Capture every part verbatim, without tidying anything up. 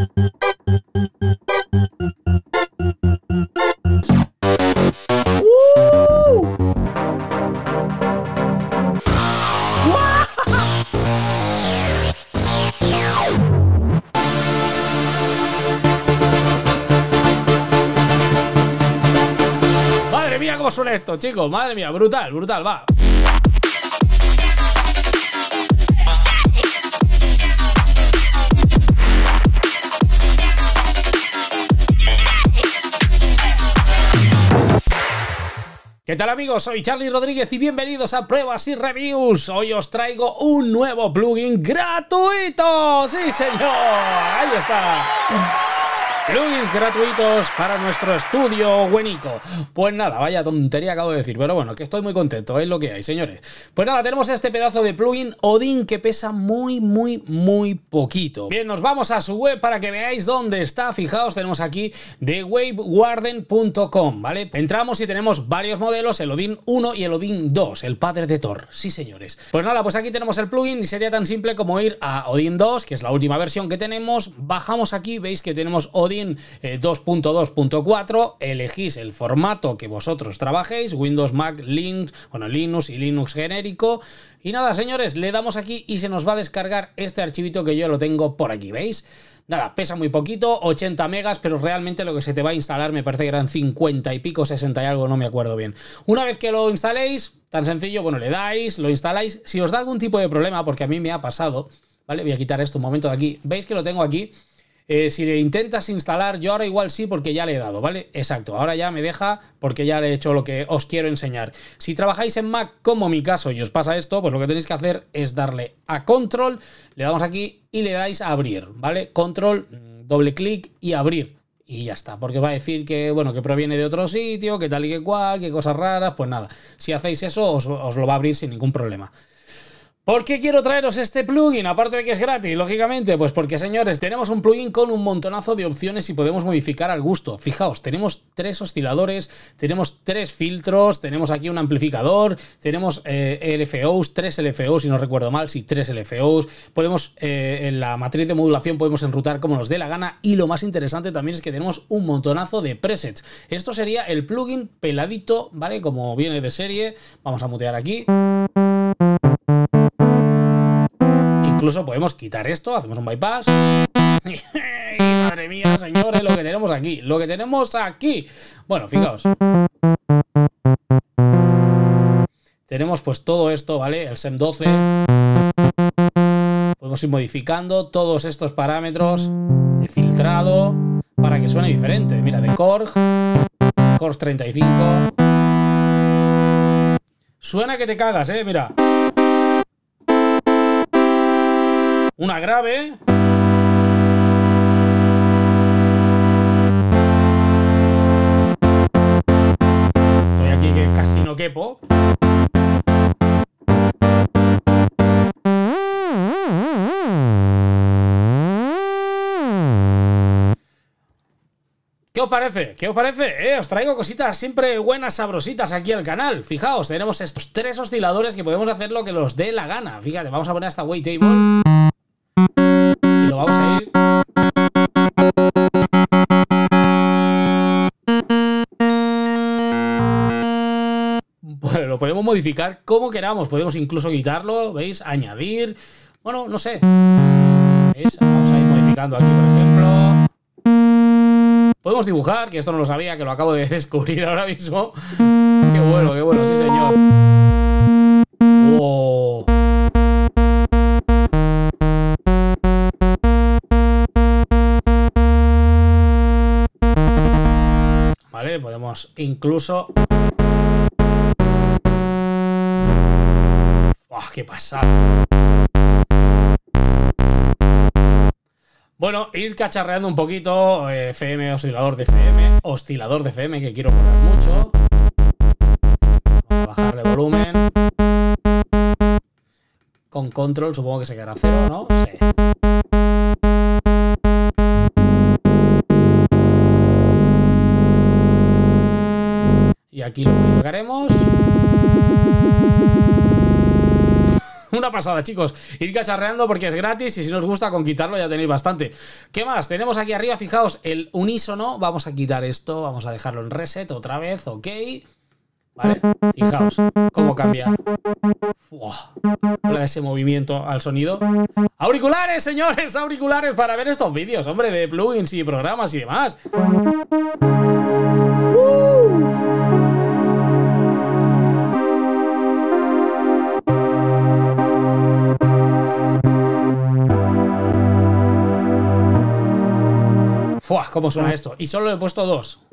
Madre mía, cómo suena esto, chicos. Madre mía, brutal, brutal, va. ¿Qué tal, amigos? Soy Charlie Rodríguez y bienvenidos a Pruebas y Reviews. Hoy os traigo un nuevo plugin gratuito. ¡Sí, señor! Ahí está. Plugins gratuitos para nuestro estudio buenico. Pues nada, vaya tontería acabo de decir, pero bueno, que estoy muy contento, es lo que hay, señores. Pues nada, tenemos este pedazo de plugin Odin que pesa muy, muy, muy poquito. Bien, nos vamos a su web para que veáis dónde está. Fijaos, tenemos aquí the wave warden punto com, ¿vale? Entramos y tenemos varios modelos, el Odin uno y el Odin dos, el padre de Thor. Sí, señores. Pues nada, pues aquí tenemos el plugin y sería tan simple como ir a Odin dos, que es la última versión que tenemos. Bajamos aquí, veis que tenemos Odin dos punto dos punto cuatro, elegís el formato que vosotros trabajéis, Windows, Mac, Linux, bueno, Linux y Linux genérico, y nada, señores, le damos aquí y se nos va a descargar este archivito que yo lo tengo por aquí, ¿veis? Nada, pesa muy poquito, ochenta megas, pero realmente lo que se te va a instalar me parece que eran cincuenta y pico, sesenta y algo, no me acuerdo bien. Una vez que lo instaléis, tan sencillo, bueno, le dais, lo instaláis, si os da algún tipo de problema, porque a mí me ha pasado, ¿vale? Voy a quitar esto un momento de aquí, veis que lo tengo aquí. Eh, si le intentas instalar, yo ahora igual sí porque ya le he dado, ¿vale? Exacto, ahora ya me deja porque ya le he hecho lo que os quiero enseñar. Si trabajáis en Mac, como mi caso, y os pasa esto, pues lo que tenéis que hacer es darle a Control, le damos aquí y le dais a abrir, ¿vale? Control, doble clic y abrir. Y ya está, porque va a decir que, bueno, que proviene de otro sitio, que tal y que cual, que cosas raras, pues nada. Si hacéis eso, os, os lo va a abrir sin ningún problema. ¿Por qué quiero traeros este plugin? Aparte de que es gratis, lógicamente, pues porque, señores, tenemos un plugin con un montonazo de opciones y podemos modificar al gusto. Fijaos, tenemos tres osciladores, tenemos tres filtros, tenemos aquí un amplificador, tenemos eh, L F Os, tres L F Os, si no recuerdo mal, sí, tres L F Os. Podemos, eh, en la matriz de modulación podemos enrutar como nos dé la gana y lo más interesante también es que tenemos un montonazo de presets. Esto sería el plugin peladito, ¿vale? Como viene de serie. Vamos a mutear aquí. Incluso podemos quitar esto, hacemos un bypass. Madre mía, señores, lo que tenemos aquí. Lo que tenemos aquí. Bueno, fijaos. Tenemos pues todo esto, ¿vale? El S E M doce. Podemos ir modificando todos estos parámetros de filtrado para que suene diferente. Mira, de Korg. Korg treinta y cinco. Suena que te cagas, ¿eh? Mira. Una grave. Estoy aquí que casi no quepo. ¿Qué os parece? ¿Qué os parece? Eh, os traigo cositas siempre buenas, sabrositas aquí al canal. Fijaos, tenemos estos tres osciladores que podemos hacer lo que nos dé la gana. Fíjate, vamos a poner esta wavetable. Y lo vamos a ir. Bueno, lo podemos modificar como queramos. Podemos incluso quitarlo, ¿veis? Añadir. Bueno, no sé. ¿Veis? Vamos a ir modificando aquí, por ejemplo. Podemos dibujar, que esto no lo sabía, que lo acabo de descubrir ahora mismo. Qué bueno, qué bueno, sí señor. Wow. Vale, podemos incluso... ¡Oh, qué pasada! Bueno, ir cacharreando un poquito, eh, F M, oscilador de F M, oscilador de F M, que quiero poner mucho. Vamos a bajarle volumen. Con control supongo que se quedará cero, ¿no? Sí. Y aquí lo modificaremos. Una pasada, chicos. Ir cacharreando porque es gratis y si no os gusta con quitarlo ya tenéis bastante. ¿Qué más? Tenemos aquí arriba, fijaos, el unísono. Vamos a quitar esto, vamos a dejarlo en reset otra vez, ok. Vale, fijaos cómo cambia. Hola, ese movimiento al sonido. Auriculares, señores, auriculares para ver estos vídeos, hombre, de plugins y programas y demás. ¡Uh! ¡Fua! ¿Cómo suena esto? Y solo le he puesto dos.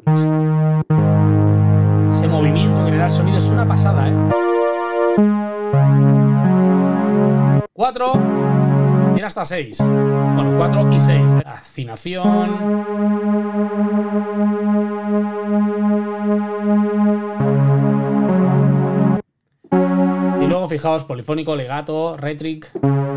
Ese movimiento que le da el sonido es una pasada, ¿eh? Cuatro. Tiene hasta seis. Bueno, cuatro y seis. Afinación. Y luego, fijaos, polifónico, legato, retric.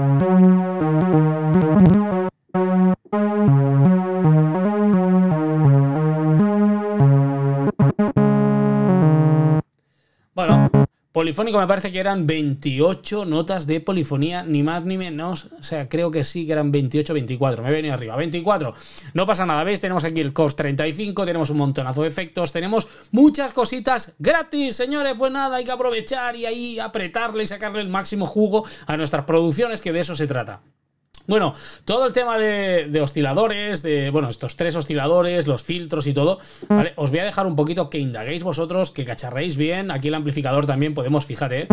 Polifónico me parece que eran veintiocho notas de polifonía, ni más ni menos. O sea, creo que sí que eran veintiocho, veinticuatro. Me he venido arriba. veinticuatro. No pasa nada, ¿veis? Tenemos aquí el Cos treinta y cinco, tenemos un montonazo de efectos, tenemos muchas cositas gratis, señores. Pues nada, hay que aprovechar y ahí apretarle y sacarle el máximo jugo a nuestras producciones, que de eso se trata. Bueno, todo el tema de, de osciladores, de, bueno, estos tres osciladores, los filtros y todo, ¿vale? Os voy a dejar un poquito que indaguéis vosotros, que cacharréis bien. Aquí el amplificador también podemos, fíjate.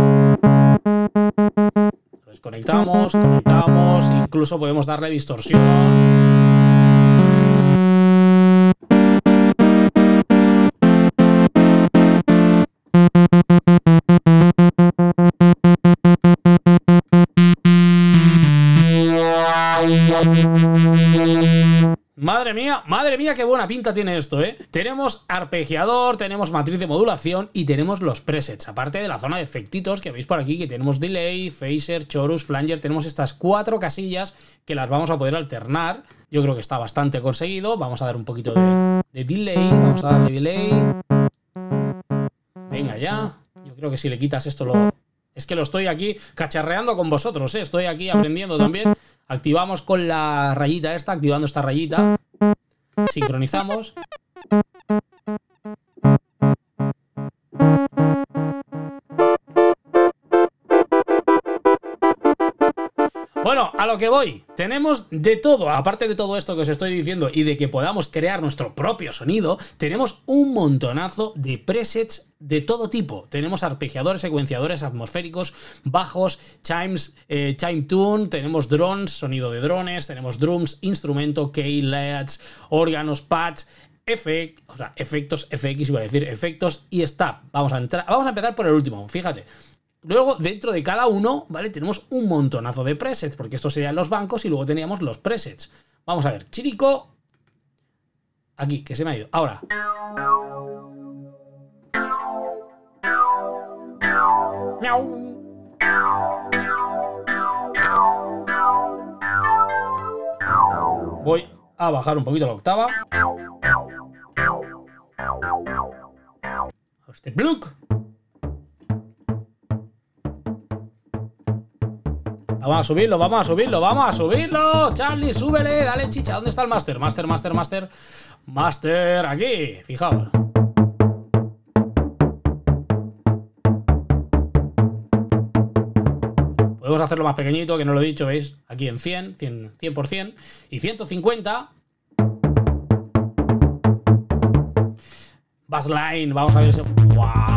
Entonces conectamos, conectamos, incluso podemos darle distorsión. Madre mía, madre mía, qué buena pinta tiene esto, ¿eh? Tenemos arpegiador, tenemos matriz de modulación y tenemos los presets, aparte de la zona de efectitos que veis por aquí, que tenemos delay, phaser, chorus, flanger. Tenemos estas cuatro casillas que las vamos a poder alternar. Yo creo que está bastante conseguido. Vamos a dar un poquito de, de delay, vamos a darle delay. Venga ya. Yo creo que si le quitas esto lo... Es que lo estoy aquí cacharreando con vosotros, ¿eh? Estoy aquí aprendiendo también. Activamos con la rayita esta, activando esta rayita. Sincronizamos. Bueno, a lo que voy, tenemos de todo. Aparte de todo esto que os estoy diciendo y de que podamos crear nuestro propio sonido, tenemos un montonazo de presets de todo tipo. Tenemos arpegiadores, secuenciadores atmosféricos, bajos, chimes, eh, chime tune, tenemos drones, sonido de drones, tenemos drums, instrumento, key, L E Ds, órganos, pads, efect, o sea, efectos, F X iba a decir, efectos y stop. Vamos a entrar, vamos a empezar por el último, fíjate. Luego, dentro de cada uno, ¿vale? Tenemos un montonazo de presets, porque estos serían los bancos y luego teníamos los presets. Vamos a ver, Chirico. Aquí, que se me ha ido. Ahora. Miau. Voy a bajar un poquito la octava. Este plug. Vamos a subirlo, vamos a subirlo, vamos a subirlo. Charlie, súbele, dale chicha. ¿Dónde está el máster? Máster, máster, máster. Máster, aquí, fijaos. Podemos hacerlo más pequeñito, que no lo he dicho, ¿veis? Aquí en cien, cien, cien por cien. Y ciento cincuenta. Bassline, vamos a ver ese... ¡Wow!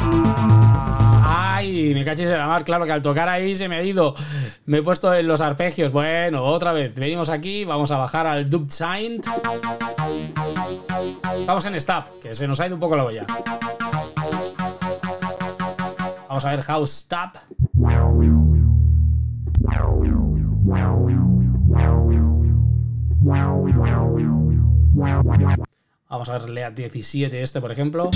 ¡Ay! Me cachis en la mar, claro que al tocar ahí se me ha ido. Me he puesto en los arpegios. Bueno, otra vez. Venimos aquí, vamos a bajar al dub sign. Estamos en stop, que se nos ha ido un poco la olla. Vamos a ver house stop. Vamos a ver L E A diecisiete este, por ejemplo.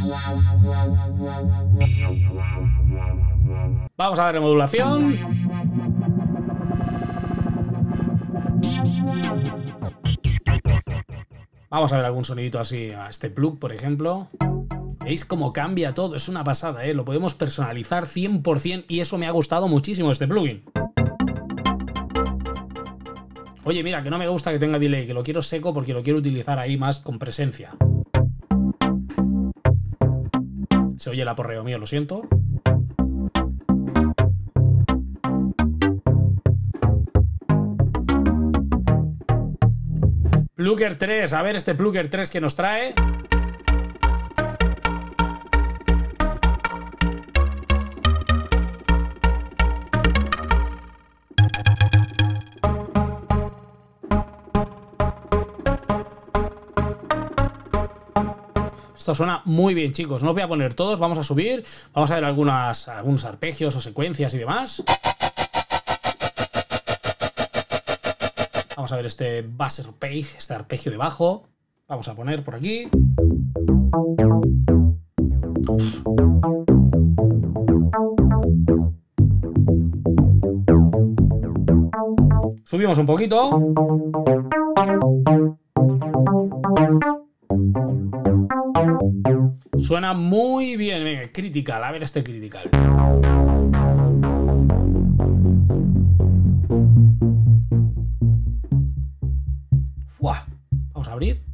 Vamos a ver modulación. Vamos a ver algún sonidito así a este plug, por ejemplo. ¿Veis cómo cambia todo? Es una pasada, ¿eh? Lo podemos personalizar cien por cien y eso me ha gustado muchísimo este plugin. Oye, mira, que no me gusta que tenga delay, que lo quiero seco porque lo quiero utilizar ahí más con presencia. Se oye el aporreo mío, lo siento. Plugger tres, a ver este Plugger tres que nos trae. Esto suena muy bien, chicos. No los voy a poner todos, vamos a subir. Vamos a ver algunas, algunos arpegios o secuencias y demás. Vamos a ver este bass arpegio, este arpegio de bajo. Vamos a poner por aquí. Subimos un poquito. Suena muy bien. Venga, Critical. A ver este Critical. Fuah. Vamos a abrir.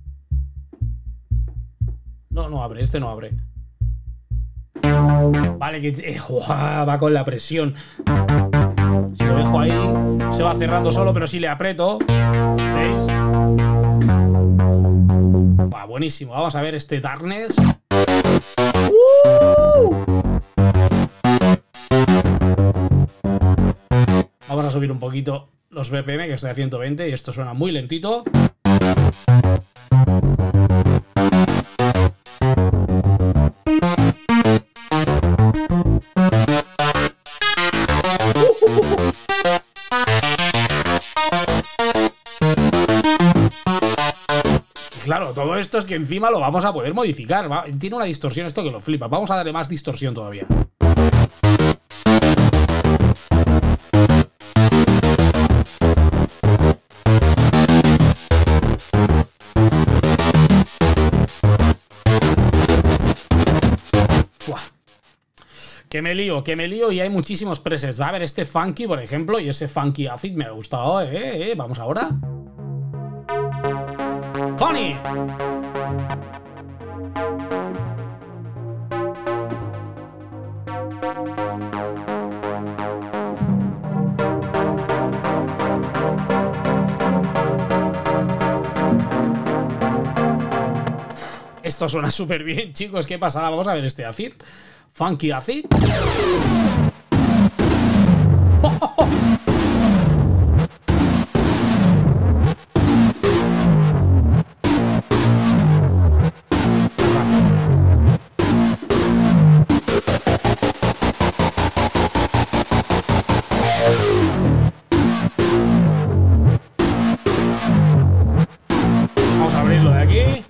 No, no abre. Este no abre. Vale, que eh, uah, va con la presión. Si lo dejo ahí, se va cerrando solo, pero si le aprieto, ¿veis? Buah, buenísimo. Vamos a ver este Darkness. ¡Uh! Vamos a subir un poquito los B P M, que estoy a ciento veinte y esto suena muy lentito. Claro, todo esto es que encima lo vamos a poder modificar. ¿Va? Tiene una distorsión esto que lo flipa. Vamos a darle más distorsión todavía. Fuah. Que me lío, que me lío y hay muchísimos presets. Va a ver este Funky, por ejemplo, y ese Funky Acid me ha gustado. Eh, eh. Vamos ahora. Funny. Esto suena súper bien, chicos. ¿Qué pasada? Vamos a ver este Acid. Funky Acid. Vamos a abrirlo de aquí.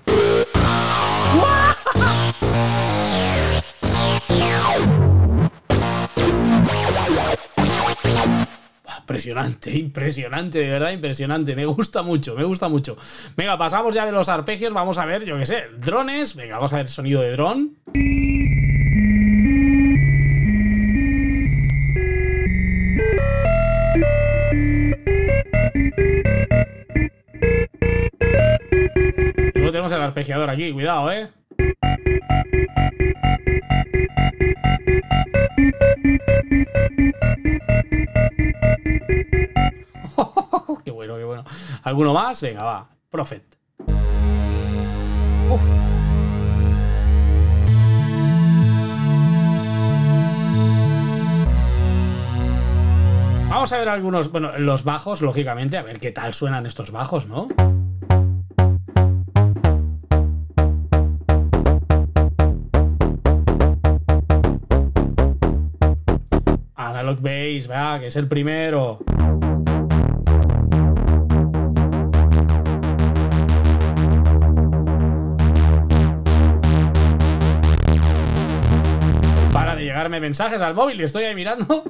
Impresionante, impresionante, de verdad impresionante. Me gusta mucho, me gusta mucho. Venga, pasamos ya de los arpegios. Vamos a ver, yo qué sé, drones. Venga, vamos a ver el sonido de dron. Luego tenemos el arpegiador aquí, cuidado, eh. Qué bueno, qué bueno. ¿Alguno más? Venga, va. Prophet. Uf. Vamos a ver algunos, bueno, los bajos, lógicamente, a ver qué tal suenan estos bajos, ¿no? Analog Bass, va, que es el primero. Para de llegarme mensajes al móvil y estoy ahí mirando.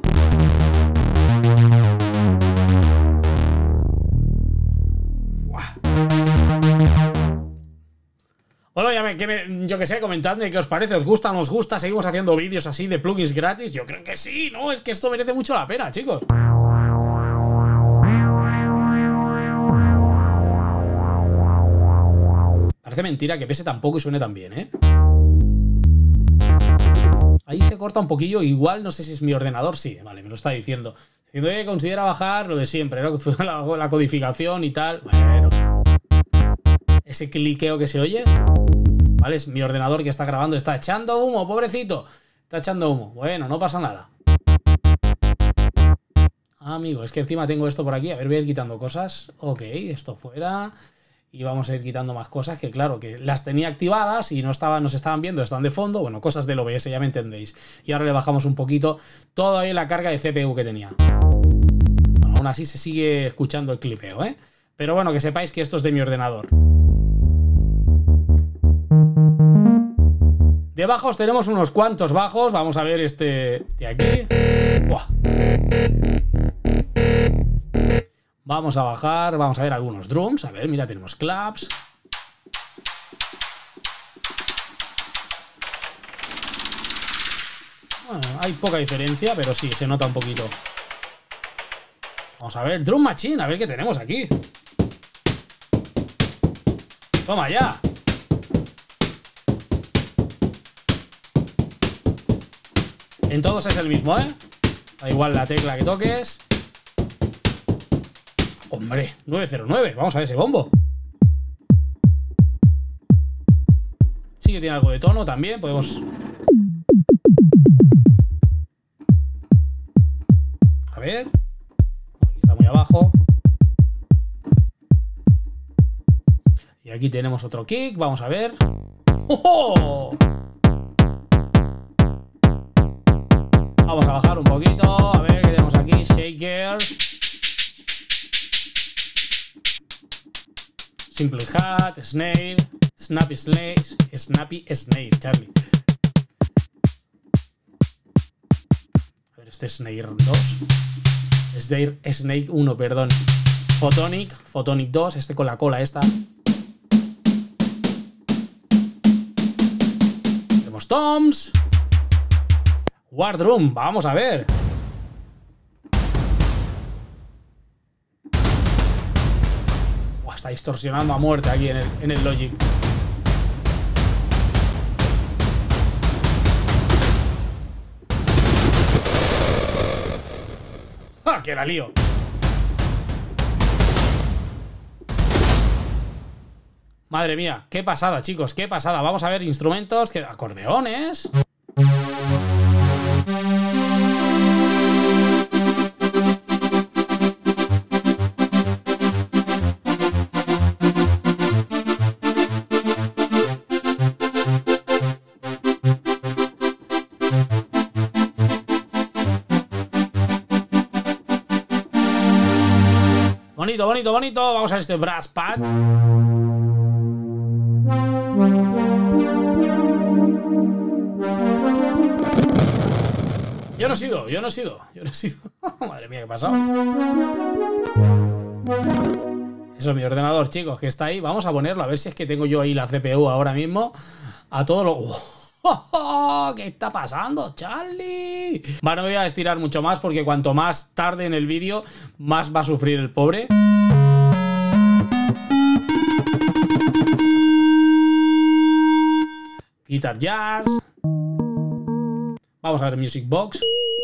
Bueno, ya me, que me, yo que sé, comentadme qué os parece, ¿os gusta, no os gusta? ¿Seguimos haciendo vídeos así de plugins gratis? Yo creo que sí, ¿no? Es que esto merece mucho la pena, chicos. Parece mentira que pese tan poco y suene tan bien, ¿eh? Ahí se corta un poquillo, igual no sé si es mi ordenador, sí, vale, me lo está diciendo. Diciendo que considera bajar lo de siempre, ¿no? La, la codificación y tal. Bueno. Ese cliqueo que se oye, ¿vale? Es mi ordenador que está grabando, está echando humo, pobrecito. Está echando humo. Bueno, no pasa nada. Ah, amigo, es que encima tengo esto por aquí. A ver, voy a ir quitando cosas. Ok, esto fuera. Y vamos a ir quitando más cosas que, claro, que las tenía activadas y no estaban, no se estaban viendo, están de fondo. Bueno, cosas del O B S, ya me entendéis. Y ahora le bajamos un poquito todo ahí la carga de C P U que tenía. Bueno, aún así se sigue escuchando el clipeo, ¿eh? Pero bueno, que sepáis que esto es de mi ordenador. De bajos tenemos unos cuantos bajos. Vamos a ver este de aquí. Buah. Vamos a bajar, vamos a ver algunos drums. A ver, mira, tenemos claps. Bueno, hay poca diferencia, pero sí, se nota un poquito. Vamos a ver, Drum Machine, a ver qué tenemos aquí. Toma ya. En todos es el mismo, ¿eh? Da igual la tecla que toques. Hombre, nueve cero nueve. Vamos a ver ese bombo. Sí que tiene algo de tono también. Podemos... A ver. Aquí está muy abajo. Y aquí tenemos otro kick. Vamos a ver. ¡Oh! Vamos a bajar un poquito. A ver qué tenemos aquí. Shaker. Simple Hat. Snare. Snappy Snare. Snappy Snare, Charlie. A ver, este es Snare dos. Snare, Snake uno, perdón. Photonic. Photonic dos. Este con la cola esta. Tenemos toms. Wardroom, vamos a ver. Buah, está distorsionando a muerte aquí en el, en el Logic. ¡Ah, que la lío! Madre mía, qué pasada, chicos, qué pasada. Vamos a ver instrumentos, que acordeones. Bonito, bonito, bonito. Vamos a ver este brass pad. Yo no he sido, yo no he sido, yo no he sido. Madre mía, ¿qué ha pasado? Eso es mi ordenador, chicos, que está ahí. Vamos a ponerlo, a ver si es que tengo yo ahí la C P U ahora mismo. A todo lo... ¡Oh! ¿Qué está pasando, Charlie? Vale, no me voy a estirar mucho más porque cuanto más tarde en el vídeo, más va a sufrir el pobre. Guitar Jazz. Vamos a ver Music Box.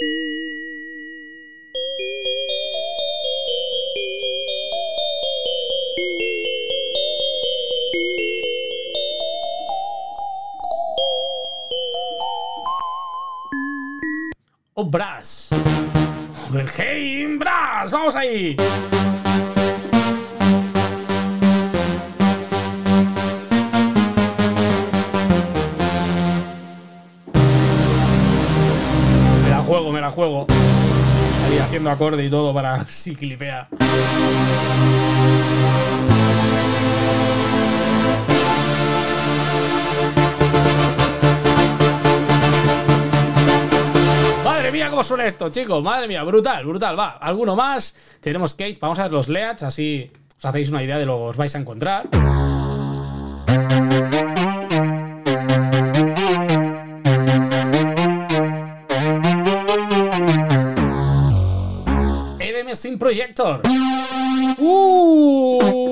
Oh, brass. Overheim brass. Vamos ahí. Me la juego, me la juego. Ahí haciendo acorde y todo para ver si clipea. Madre mía, cómo suena esto, chicos. Madre mía, brutal, brutal. Va, alguno más. Tenemos Cage. Vamos a ver los Leads, así os hacéis una idea de lo que os vais a encontrar. Projector. Uh.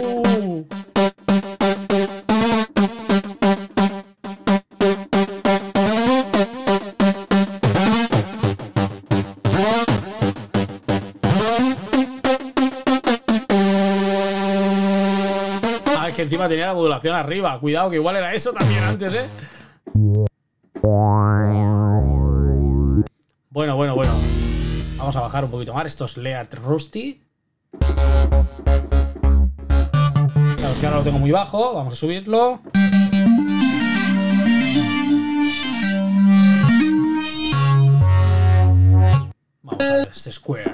Ah, es que encima tenía la modulación arriba. Cuidado, que igual era eso también antes, ¿eh? Bueno, bueno, bueno. Vamos a bajar un poquito más. Esto es Lead Rusty. Claro, es que ahora lo tengo muy bajo. Vamos a subirlo. Vamos a ver este Square.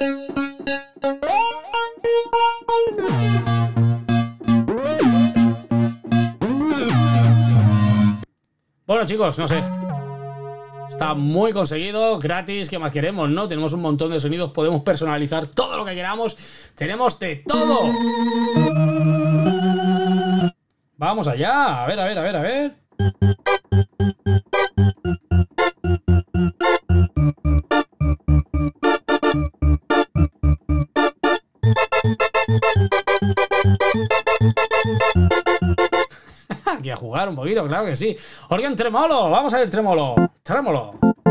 Bueno, chicos, no sé. Está muy conseguido, gratis, ¿qué más queremos, no? Tenemos un montón de sonidos, podemos personalizar todo lo que queramos. Tenemos de todo. Vamos allá, a ver, a ver, a ver, a ver. Aquí a jugar un poquito, claro que sí. Organ tremolo, vamos a ver tremolo. Trémolo.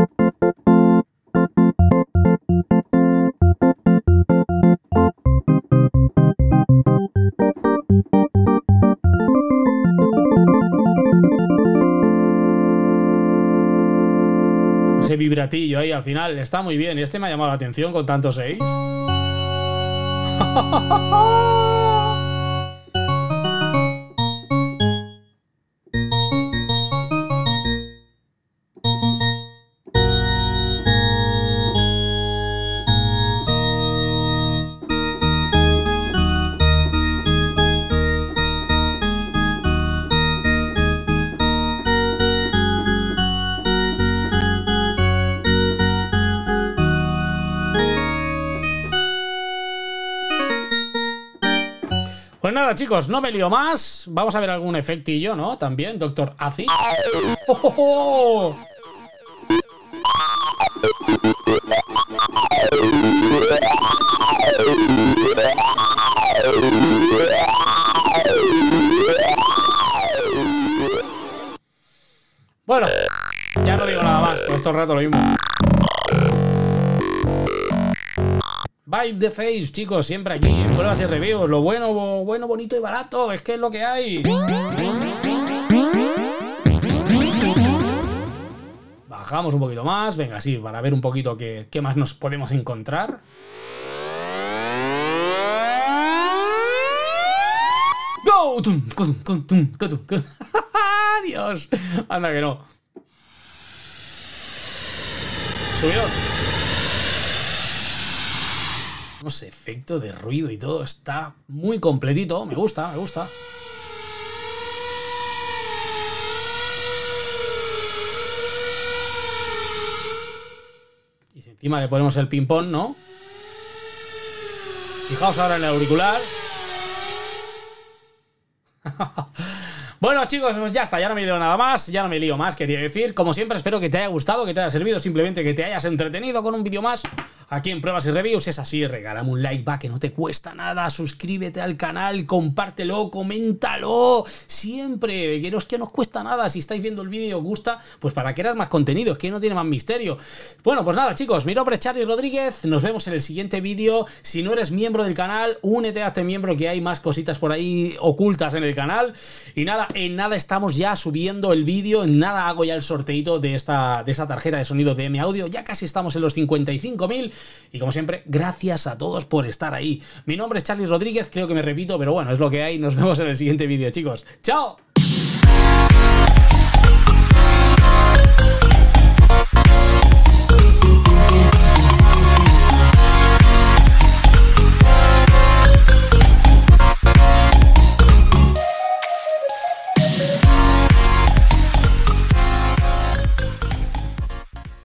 Ese vibratillo ahí al final está muy bien. Este me ha llamado la atención con tantos seis. Pues nada, chicos, no me lío más. Vamos a ver algún efectillo, ¿no? También, Doctor Acid. ¡Oh, oh, oh! Bueno, ya no digo nada más, que esto es rato lo mismo. Vibe the Face, chicos, siempre aquí, en pruebas y reviews. Lo bueno, bueno, bonito y barato, es que es lo que hay. Bajamos un poquito más, venga, sí, para ver un poquito qué, qué más nos podemos encontrar. ¡Go! ¡Dios! Anda que no. Subidón. Ese efecto de ruido y todo está muy completito. Me gusta, me gusta. Y si encima le ponemos el ping-pong, ¿no? Fijaos ahora en el auricular. Bueno, chicos, pues ya está, ya no me lío nada más, ya no me lío más, quería decir. Como siempre, espero que te haya gustado, que te haya servido, simplemente que te hayas entretenido con un vídeo más aquí en Pruebas y Reviews. Es así, regálame un like, va, que no te cuesta nada. Suscríbete al canal, compártelo, coméntalo. Siempre, que no es que nos cuesta nada. Si estáis viendo el vídeo y os gusta, pues para crear más contenido, es que no tiene más misterio. Bueno, pues nada, chicos, mi nombre es Charlie Rodríguez. Nos vemos en el siguiente vídeo. Si no eres miembro del canal, únete a este miembro, que hay más cositas por ahí ocultas en el canal. Y nada, en nada estamos ya subiendo el vídeo, en nada hago ya el sorteito de esta, de esa tarjeta de sonido de M Audio. Ya casi estamos en los cincuenta y cinco mil. Y como siempre, gracias a todos por estar ahí. Mi nombre es Charlie Rodríguez, creo que me repito, pero bueno, es lo que hay. Nos vemos en el siguiente vídeo, chicos. ¡Chao!